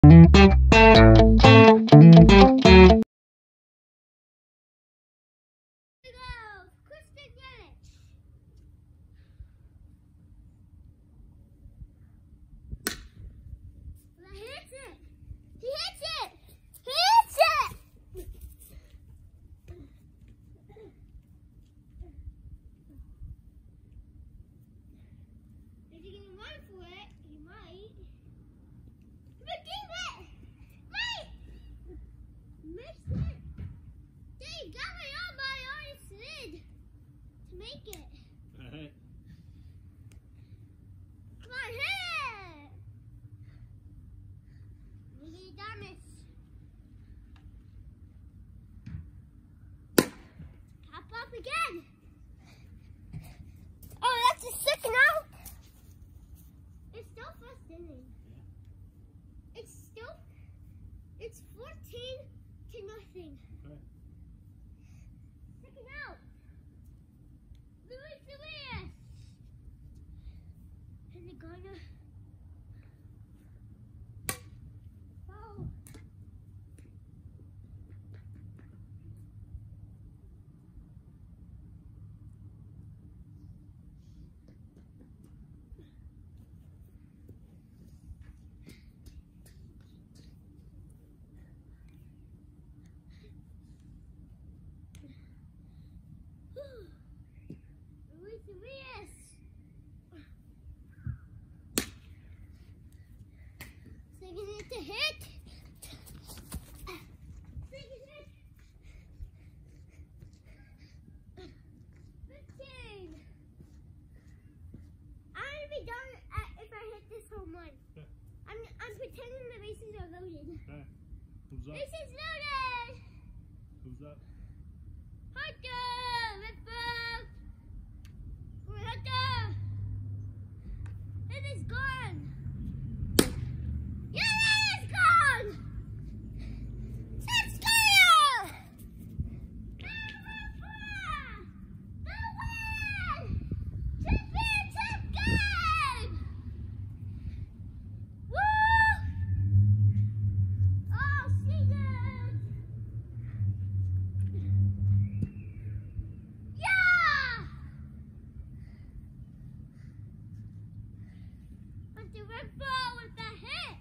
Make it. All right. Come on, hit it. Maybe damage. Cap up again. Oh, that's a second out. It's still first inning. It's 14-0. Okay. Second out. Luis. And they're gonna foul. Luis. Second it to hit. Second hit. 15. I'm gonna be done if I hit this home run. Okay. I'm pretending the bases are loaded. Okay. Who's up? Bases loaded. Who's up? Hunter, left back. Hunter. It is gone. Yeah, it is gone. Let's go. The win. Championship game. Woo. Oh, season. Yeah. But the red ball with the hit.